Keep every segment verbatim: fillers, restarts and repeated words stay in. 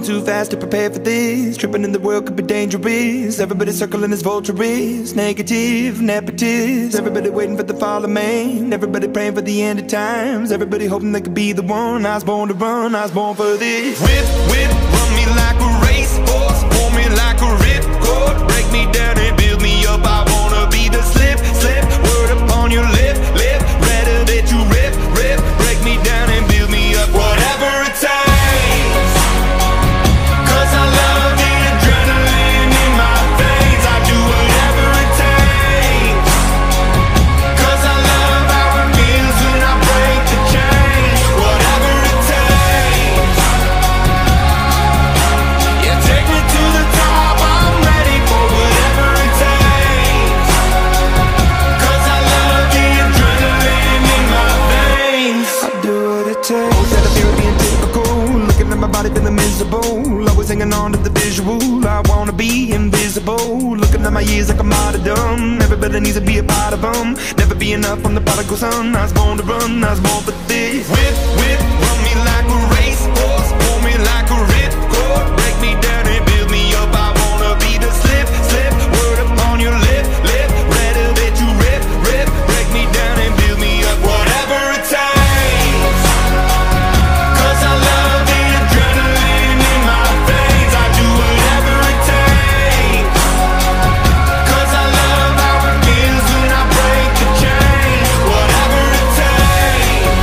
too fast to prepare for this. Tripping in the world could be dangerous. Everybody circling as vultures, negative, nepotist. Everybody waiting for the fall of man. Everybody praying for the end of times. Everybody hoping they could be the one. I was born to run, I was born for this. Whip, whip, run me like a racehorse, pull me like a ripcord, break me down and build me up. I wanna be the slip, slip, word upon your lip, lip. Rather that you rip, rip, break me down and build me up. Whatever it takes, 'cause I love the adrenaline in my veins. I do whatever it takes, 'cause I love how it feels when I break the chains. Whatever it takes, yeah, take me to the top. I'm ready for whatever it takes, 'cause I love the adrenaline in my veins. I do what it takes. Always had a fear of being typical, looking at my body feeling miserable, always hanging on to the visual. I wanna be invisible, looking at my years like a martyrdom. Everybody needs to be a part of them. Never be enough, I'm the prodigal son. I was born to run, I was born for this. Whip, whip, run me like a racehorse, pull me like a ripcord, break me down and build me up. I wanna be the slip, slip, word upon your lip, lip. Rather that you rip, rip, break me down and build me up. Whatever it takes, 'cause I love the adrenaline in my veins. I do whatever it takes, 'cause I love how it feels when I break the chains. Whatever it takes,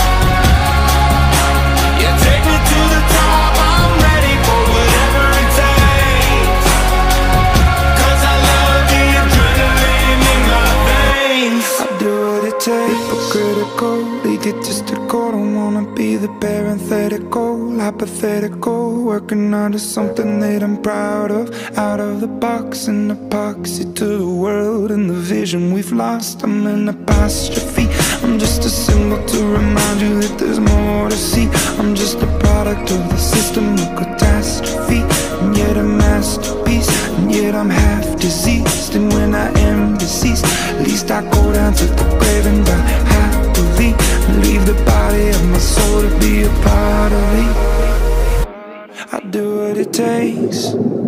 yeah, take me to the top. I'm ready for whatever it takes, 'cause I love the adrenaline in my veins. I do what it takes. Hypocritical, egotistical, don't wanna be the parenthetical, hypothetical, working onto something that I'm proud of. Out of the box, an epoxy to the world and the vision we've lost. I'm an apostrophe, I'm just a symbol to remind you that there's more to see. I'm just a product of the system of catastrophe, and yet a masterpiece, and yet I'm half diseased. And when I am deceased, at least I go down to the grave and die happily, and leave the body of my soul to be a part of me. I do what it takes.